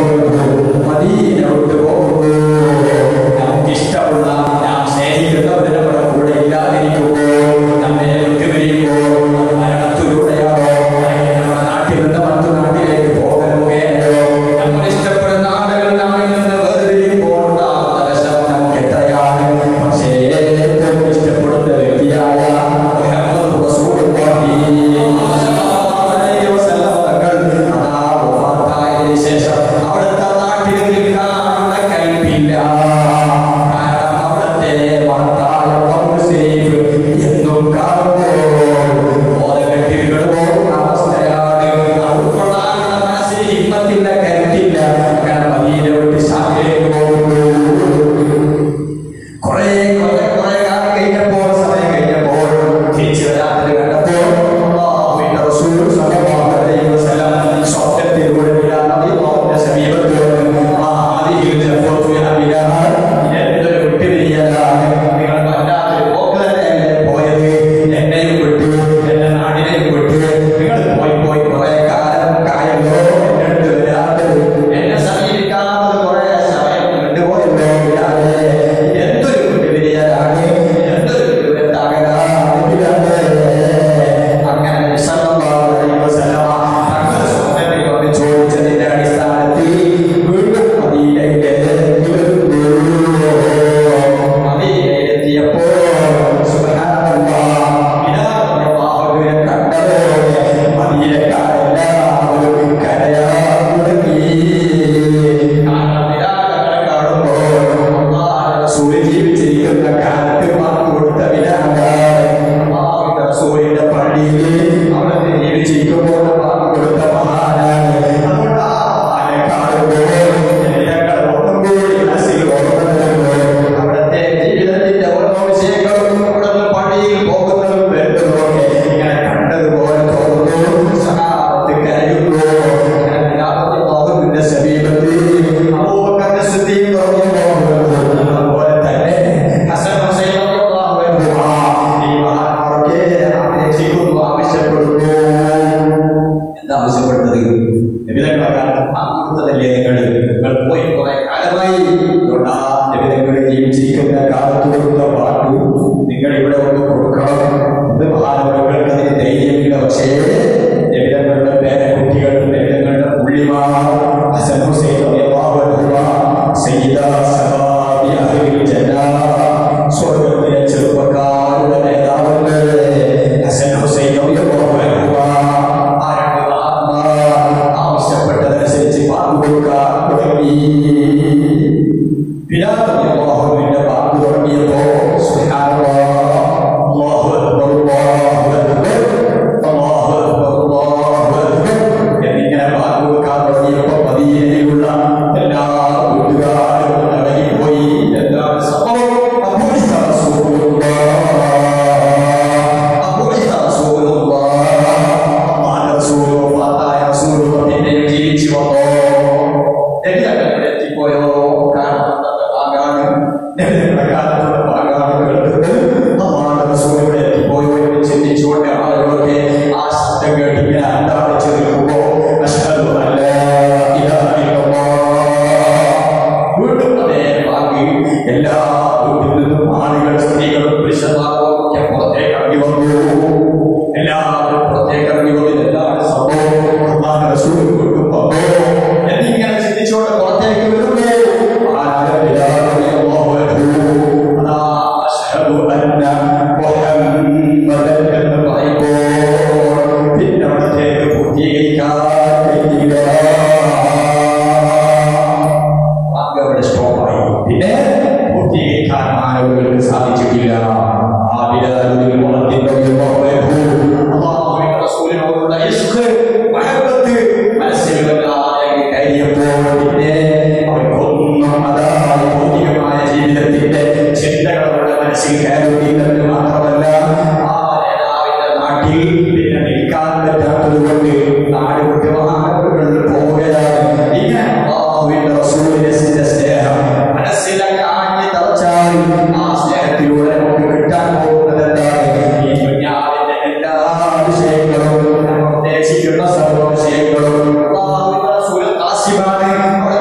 Gracias.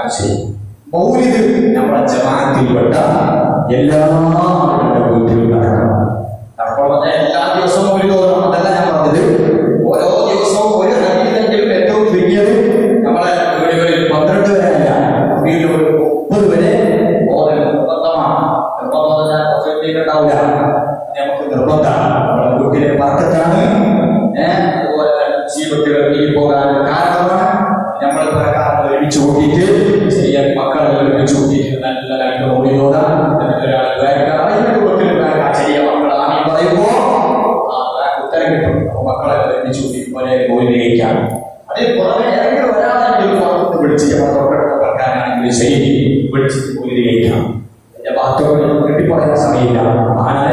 ചെയ്യും. മൗലിദ് നമ്മുടെ ജമാഅത്തിൽപ്പെട്ട എല്ലാ ആളുകളുടെ വീട്ടിലും നടക്കണം. എല്ലാ ദിവസവും മൗലിദ് ഓതണം അതല്ല ഞാൻ പറഞ്ഞത്. ഓരോ ദിവസവും ഒരു ഹദീസെങ്കിലും ഏറ്റവും ചുരുങ്ങിയത് നമ്മളെ വീടുകളിൽ 12 വരെ അല്ല, വീട്ടിൽ ഒരു 30 വരെ ഓതൽ നിർബന്ധമാണ്. നിർബന്ധം പറഞ്ഞാൽ ഉണ്ടാവില്ല, നമുക്ക് നിർബന്ധമാണ്. നമ്മുടെ വീട്ടിലെ വർക്കത്താണ്. അതുപോലെ ജീവിതത്തിൽ പോകാൻ കാരണമാണ്. നമ്മൾ പ്രകാരം ഒരുമിച്ച് കൂട്ടിയിട്ട് ചെറിയ മക്കളെ ഒരുമിച്ച് കൂട്ടിയിട്ട് നല്ല രണ്ട് ഓടിയോടാൻ ഒരാൾ ചെറിയ മക്കൾ ആമി പറയുമ്പോ ഉത്തരം കിട്ടും. അപ്പൊ മക്കളെ ഒരുമിച്ച് കൂട്ടിയിട്ട് പോലെ പോയിരിക്കാം. അതിൽ പുറമെ ഏതെങ്കിലും ഒരാളെങ്കിലും പുറത്ത് വിളിച്ച് തൊട്ടടുത്ത് വെക്കാനാണെങ്കിൽ ശരി വിളിച്ചിട്ട് പോയിരിക്കാം. എന്റെ വാക്കുകൾ കെട്ടിപ്പറയാൻ സമയമില്ല. മഹാനായ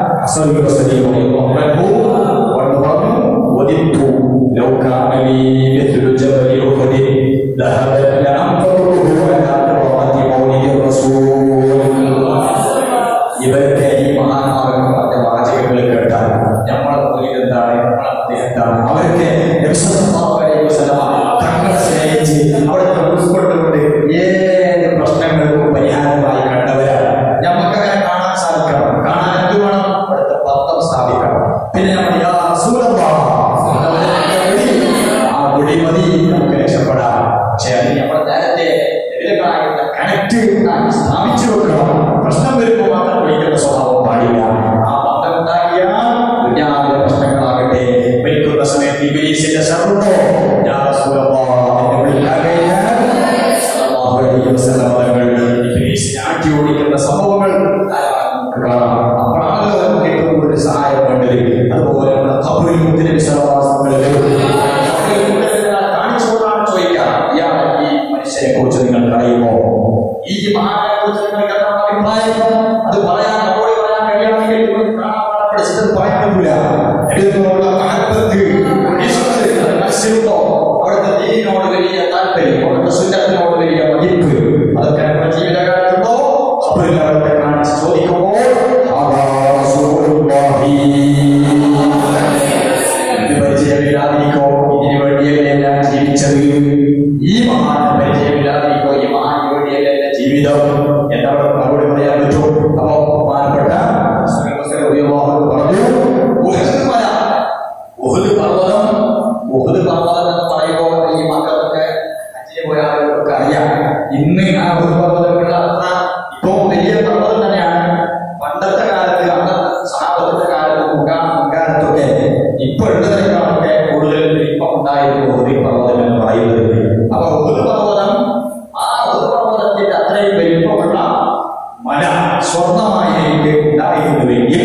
ഇവരുടെ ഈ മഹാന്മാർക്ക് പറഞ്ഞ വാചകങ്ങൾ കേട്ടാൽ നമ്മളെ പോലെ എന്താണ്, നമ്മളെ അദ്ദേഹത്താണ്, അവർക്ക് തങ്ങളെ സ്നേഹിച്ച് അവിടുത്തെ ഉൾക്കൊണ്ടുകൊണ്ട് ഏത് പ്രശ്നങ്ങൾക്കും പരിഹാരമായി കണ്ടവരാണ്. നമുക്കങ്ങനെ കാണാൻ സാധിക്കണം. കാണാൻ എന്ത് വേണം? അവിടുത്തെ ബന്ധം സ്ഥാപിക്കണം. പിന്നെ നമ്മൾ ആ മുടി മതി നമുക്ക് രക്ഷപ്പെടാം. പക്ഷെ അത് നമ്മൾ നേരത്തെ എതിരായിട്ട് കണക്ട് സ്ഥാപിച്ചു വെക്കണം. പ്രശ്നം വരുമ്പോൾ മാത്രം വിളിക്കുന്ന സ്വഭാവം പാടില്ല. ആ ബന്ധം ഉണ്ടാക്കിയാൽ ദുനിയാവിലെ പ്രശ്നങ്ങളാകട്ടെ മരിക്കുന്ന സമയത്ത് ഇബ്ലീസിന്റെ ശർറുണ്ടോ ഇബ്ലീസിനെ ആട്ടി ഓടിക്കുന്ന സംഭവങ്ങൾ അപ്പോഴാണല്ലോ ഏറ്റവും കൂടുതൽ സഹായം വേണ്ടത്. അതുപോലെ നമ്മുടെ ഖബറിൽ മുത്തിലെ കാണിച്ചുകൊണ്ടാണ് ചോദിക്കാം, ഇയാൾ ഈ മനുഷ്യനെ കുറിച്ച് നിങ്ങൾ അറിയുമോ? ഈ മഹാനെ കുറിച്ച് നിങ്ങൾക്ക് എന്താണ് അഭിപ്രായം? അത് പറയാൻ നമ്മളോട് പറയാൻ കഴിയാമെങ്കിൽ പഠിച്ചിട്ട് പറയാൻ പറ്റില്ല. മനസ്സിലുണ്ടോ? അവിടുത്തെ ദീനിനോട് വലിയ താല്പര്യം, അവിടുത്തെ സുന്നത്തിനോട് വലിയ മതിപ്പ്, അതൊക്കെ നമ്മുടെ ജീവിതകാലത്തുണ്ടോ? ഖബറിൽ അവരുടെ കാണിച്ച് ചോദിക്കുമ്പോൾ പരിചയമില്ലാതിരിക്കോ, ഇതിനു വേണ്ടിയല്ല ജീവിച്ചത്. ഈ മഹാന് പരിചയമില്ലാതിരിക്കോ, ഈ മഹാന് വേണ്ടിയല്ല ജീവിതം എന്നവിടെ മറുപടി പറയാൻ പറ്റും. അപ്പോ ബഹുമാനപ്പെട്ട പറഞ്ഞു ഉഹുദ് പർവ്വതം എന്ന് പറയുമ്പോൾ ഈ മക്കളൊക്കെ അച്ഛനെ പോയ ആളുകൾക്ക് അറിയാം. ഇന്ന് ആ ഉഹുദ് പർവ്വതമുള്ള അത്ര ഇപ്പോ വലിയ പർവ്വതം തന്നെയാണ്. പണ്ടത്തെ കാലത്ത് അന്ന് സഹാബത്തിന്റെ കാലത്ത് മുൻകാലത്തൊക്കെ ഇപ്പൊ ഉള്ളതിനേക്കാളൊക്കെ കൂടുതൽ ഇപ്പം ഉണ്ടായിരുന്നു ഉഹുദ് പർവ്വതം എന്ന് പറയുന്നത്. അപ്പൊ ഉഹുദ് പർവ്വതം, ആ ഉഹുദ് പർവ്വതത്തിന്റെ അത്രയും വലിപ്പമുള്ള മല സ്വർണമായി എനിക്ക് ഉണ്ടായിരുന്നുവെങ്കിൽ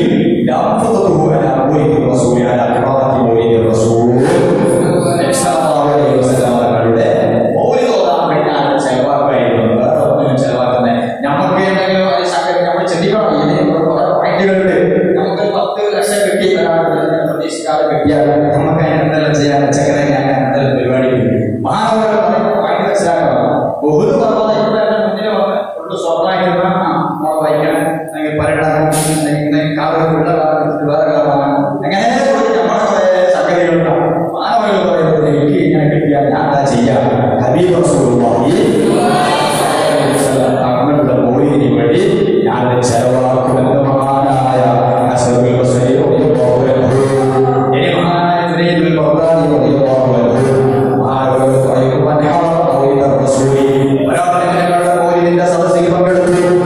നമുക്ക് എന്തെങ്കിലും നമ്മൾ ചിന്തിക്കണം. പോയിന്റുകളുണ്ട്. നമുക്ക് 10 ലക്ഷം കിട്ടി, പ്രതീക്ഷിക്കാതെ കിട്ടിയാൽ നമുക്ക് എന്തെല്ലാം ചെയ്യാൻ ചക്കര എന്തെല്ലാം പരിപാടി മഹാനവരെ പോയിന്റ് മനസ്സിലാക്കണം. ഉഹുദ് പർവ്വതം ഇവിടെ മുന്നിൽ വന്ന് ഫുള്ള് സ്വർണ്ണമായിട്ട് വായിക്കാൻ പരണ്ടാക്കാൻ കാറുകളുള്ള വേറെ കാറാണ്. അങ്ങനെ നമ്മുടെ സംഗതികളുണ്ടാവും. മാനവകൾ പറയുന്നത് എനിക്ക് ഇങ്ങനെ കിട്ടിയാൽ ഞാൻ എന്താ ചെയ്യാം? ഹബീബ് റസൂലുള്ളാഹി തങ്ങളുടെ മൗലിദിന് വേണ്ടി ഞാൻ ചെലവാക്കുമെന്ന് മഹാനായ ഹസനുൽ ബസ്രി റളിയല്ലാഹു അൻഹു, ഇനി മഹാനായ ജുനൈദുൽ ബഗ്ദാദി റളിയല്ലാഹു അൻഹു മഹാനവകൾ പറയുന്നു, മൗലിദ റസൂലി ഒരാളുടെ മൗലിദിന്റെ സദസ്സിൽ പങ്കെടുത്തു.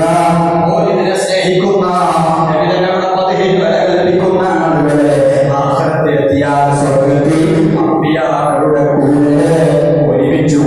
മൗലിദിനെ സ്നേഹിക്കുന്ന നബിതങ്ങളുടെ പദവിയിൽ വില കൽപ്പിക്കുന്ന ആളുകളെ ആഖിറത്തിലെത്തിയാൽ സ്വർഗ്ഗത്തിൽ അമ്പിയാക്കളുടെ കൂടെ ഒരുമിച്ചു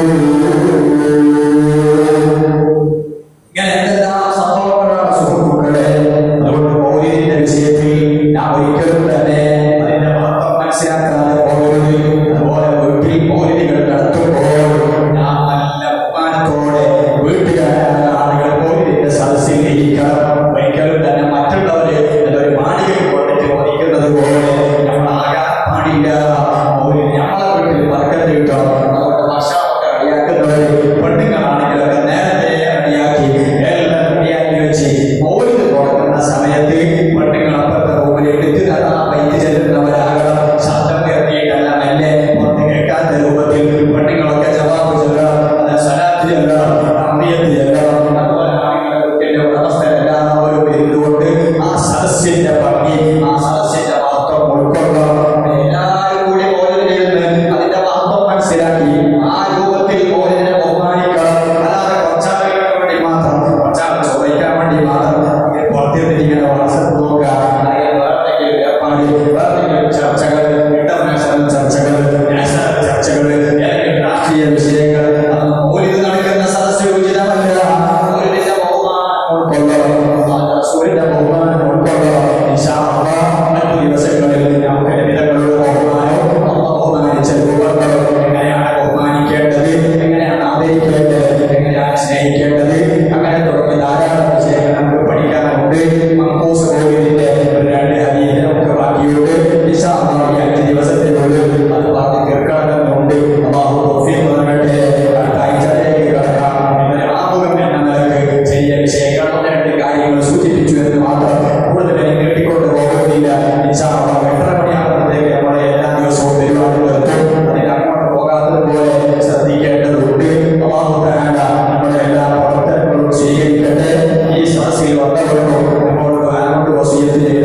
ഇങ്ങനെ എന്തെല്ലാം സംഭവങ്ങളാണ് സുഹൃത്തുക്കളെ. അതുകൊണ്ട് മൗലിദിന്റെ വിഷയത്തിൽ നാം ഒരിക്കലും തന്നെ അതിന്റെ മഹത്വം മനസ്സിലാക്കാതെ പോകരുത്. അതുപോലെ വീട്ടിൽ മൗലിദികൾ നടത്തുമ്പോൾ നാം നല്ല ബഹുമാനത്തോടെ വീട്ടുകാരായ ആളുകൾ മൗലിദിന്റെ സദസ്സിൽ ഇരിക്കണം. ഒരിക്കലും തന്നെ മറ്റുള്ളവര് ഒരു മാളികയിൽ കൊണ്ടിട്ട് ഓടിക്കുന്നത് പോലെ നമ്മൾ ആകാൻ പാടില്ല. മൗലിദ് നമ്മളെ വീട്ടിൽ ബർക്കത്ത് കിട്ടണം. അതുകൊണ്ട് ഭക്ഷണമൊക്കെ റെഡിയാക്കുന്നവര് പെണ്ണുങ്ങളാണെങ്കിലൊക്കെ നേരത്തെ റെഡിയാക്കി എല്ലാം റെഡിയാക്കി വെച്ച് മൗലിദ് കൊടുക്കുന്ന സമയത്ത് പെണ്ണുങ്ങളപ്പുറത്തെ റൂമിൽ എടുത്ത് വൈദ്യ ചെല്ലുന്നവരാകണം. ശബ്ദം കേട്ടിട്ടല്ല മെല്ലെ പുറത്ത് കേൾക്കാത്ത രൂപത്തിൽ പെണ്ണുങ്ങളൊക്കെ ജവാബ് ചെല്ലണം. അത് സ്വലാത്ത് ചെല്ലണം, അമ്പിയത്ത് ചെല്ലണം. അതുപോലെ ആളുകളുടെ വീട്ടിന്റെ ഉടമസ്ഥരെല്ലാവരും ഇരുന്നുകൊണ്ട് ആ സദസ്സിന്റെ ഭംഗി, ആ സദസ്സിന്റെ മഹത്വം ഉൾക്കൊള്ളണം. എല്ലാവരും കൂടി മൗലിദിലിരുന്ന് അതിന്റെ മഹത്വം മനസ്സിലാക്കി ആ രൂപത്തിൽ മൗലിദിനെ ബഹുമാനിക്കണം. അല്ലാതെ കുറച്ചാളുകൾക്ക് വേണ്ടി മാത്രം, കുറച്ചാൾ ചോദിക്കാൻ വേണ്ടി മാത്രം പുറത്തിരിക്കുന്ന വാട്സപ്പ് നോക്കുക, വേറെന്തെങ്കിലും ഏർപ്പാട്, വേറെന്തെങ്കിലും ചർച്ചകൾ, ഇന്റർനാഷണൽ ചർച്ചകൾ, നാഷണൽ ചർച്ചകൾ, ഏതെങ്കിലും രാഷ്ട്രീയ വിഷയങ്ങൾ, അതൊന്നും മൗലിദ് നടക്കുന്ന സദസ്സ് ഉചിതമല്ല. മൗലിദിന്റെ ബഹുമാനം ഉൾക്കൊള്ളണം, റസൂലിന്റെ ബഹുമാനം ഉൾക്കൊള്ളണം. ഇൻഷാ അല്ലാഹ് മറ്റു ദിവസങ്ങളിൽ നമുക്ക് നബിതങ്ങളുടെ ബഹുമാനം, അല്ലാഹു ബഹുമാനിച്ച രൂപങ്ങൾ, എങ്ങനെയാണ് ബഹുമാനിക്കേണ്ടത്, എങ്ങനെയാണ് ആദരിക്കേണ്ടത്, എങ്ങനെയാണ് സ്നേഹിക്കേണ്ടത്, അങ്ങനെ തുടങ്ങിയ ധാരാളം വിഷയങ്ങൾ നമുക്ക് പഠിക്കാനുണ്ട്. മങ്കൂസ് മൗലിദിന്റെ ഒരു 2 ഹദീസ് നമുക്ക് ബാക്കിയുണ്ട്. ഇൻഷാ അല്ലാഹ് ഈ 5 ദിവസത്തിനുള്ളിൽ അത് പറഞ്ഞ് തീർക്കണമെന്നുണ്ട്. അല്ലാഹു തൗഫീഖ് നൽകട്ടെ. അടുത്ത ആഴ്ചയിലേക്ക് കടക്കാം. ഇന്നലെ ആമുഖം എന്ന നിലക്ക് ചെറിയ വിഷയങ്ങൾ 1-2 കാര്യങ്ങൾ സൂചിപ്പിച്ചു എന്ന് മാത്രം. കൂടുതൽ നീട്ടിക്കൊണ്ട് പോകുന്നില്ല. ഇൻഷാ അല്ലാഹ് 8:30 മണിയാകുമ്പോഴത്തേക്ക് നമ്മളെ എല്ലാ ദിവസവും പരിപാടികൾ എത്തും. അതിന് അങ്ങോട്ട് പോകാത്തത് പോലെ ശ്രദ്ധിക്കേണ്ടതുണ്ട്. അല്ലാഹു തആല നമ്മുടെ എല്ലാ പ്രവർത്തനങ്ങളും സ്വീകരിക്കട്ടെ. ഈ സദസ്സിൽ വന്നവർക്കും നമ്മോട് വസിയത്ത്